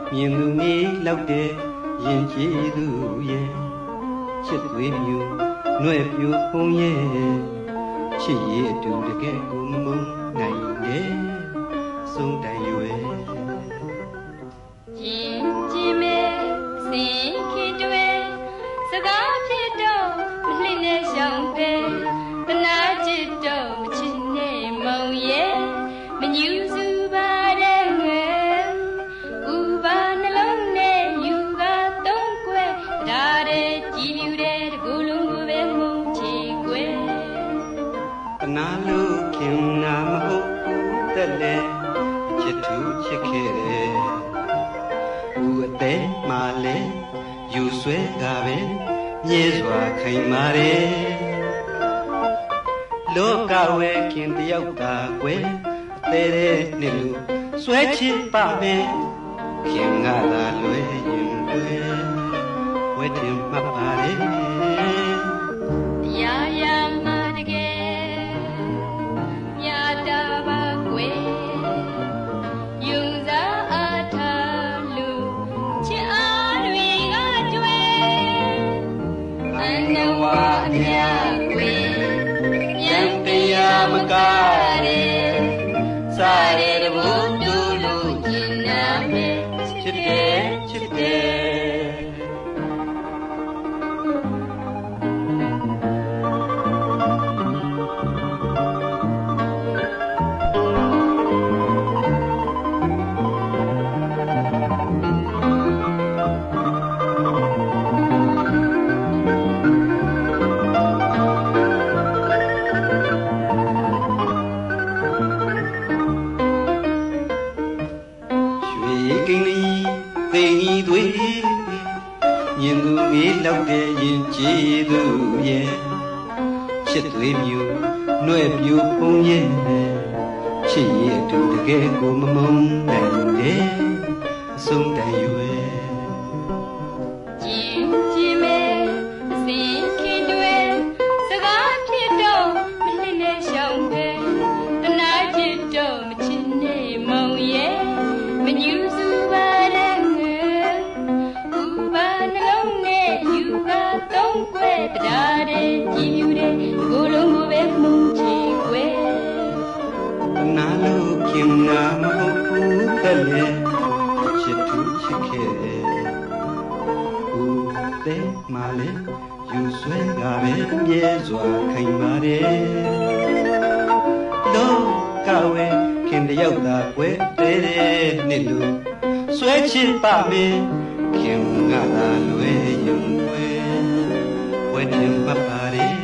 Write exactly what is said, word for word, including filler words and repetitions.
မြင်သူမြေလောက်တဲ့ရင်ကြည်သူရဲ့ချစ်သွေးမြူနှွဲ့ပြူပုံရဲ့ချစ်ရည်အတူတကယ်ကိုမမုန်းနိုင်တဲ့ဆုံးတိုင်ရွယ်ရင်ကြည်မဲ့စင်ခေတွေစကားဖြစ်တော့မလှိနဲ့ရှောင်ပဲတနာချစ်တော့မချစ်နဲ့မုံရဲ့မညူစုပါတဲ့ငယ်ဥပါနှလုံးနဲ့ယူကသုံးကွယ်ဒါတဲ့ကြည်ပြူတဲ့တကူလုံးကိုပဲမုံချီကွယ်တနာလို့ခင်နာမဟုတ်ဘူးတဲ့လေချစ်သူချစ်ခဲ့တယ်ဦးအသေးမှလည်းယူဆွဲကပဲမြဲစွာခိုင်မာတယ်လောကဝဲခင်တယောက်သာကွယ်အသေးတဲ့နှစ်လူဆွဲချစ်ပါမယ်ခင်ငါသာလွယ်ရင်ွယ်ဝဲတင်မှတ်ပါတယ်တရားရမှတကယ်မြတ်တာပါကွယ်ယူစားအားထားလူချစ်အားတွေကကျွဲအနဝအမြတ်ကွယ်ယံတရားမကားတဲ့စားရတဲ့ဘုဒ္ဓလူကျင်နာမယ်ချစ်တယ်ချစ်တယ်မြင်သူမြေလောက်တဲ့ရင်ကြည်သူရဲ့ချစ်သွေးမြူနှွဲ့ပြူပုံရဲ့ချစ်ရည်အတူတကယ်ကိုမမုန်းနိုင်တဲ့အဆုံးတိုင်ရွယ်ကြည်ကြည်မဲ့စင်ခင်တွေစကားဖြစ်တော့မလှိနဲ့ရှောင်ပဲတနာချစ်တော့မချစ်နဲ့မုံရဲ့မညူစုပါတဲ့ငယ်ဥပါနှလုံးနဲ့ယူပါသုံးကွယ်တရားတဲ့ကြည်ပြူတဲ့ကိုယ်လုံးကိုပဲမုန်းချီကွယ်တနာလို့ခင်နာမဟုတ်ဘူးတဲ့လေချစ်သူချစ်ခဲ့ဦးတဲ့မလေးယူဆွဲကပဲမြဲစွာခိုင်ပါတယ်လောကဝဲခင်တယောက်သာကွယ်တဲ့နှစ်လူဆွဲချစ်ပါမယ်ခင်ငါသာလွယ်ရင်ွယ်ဝဲတင်ပါပါ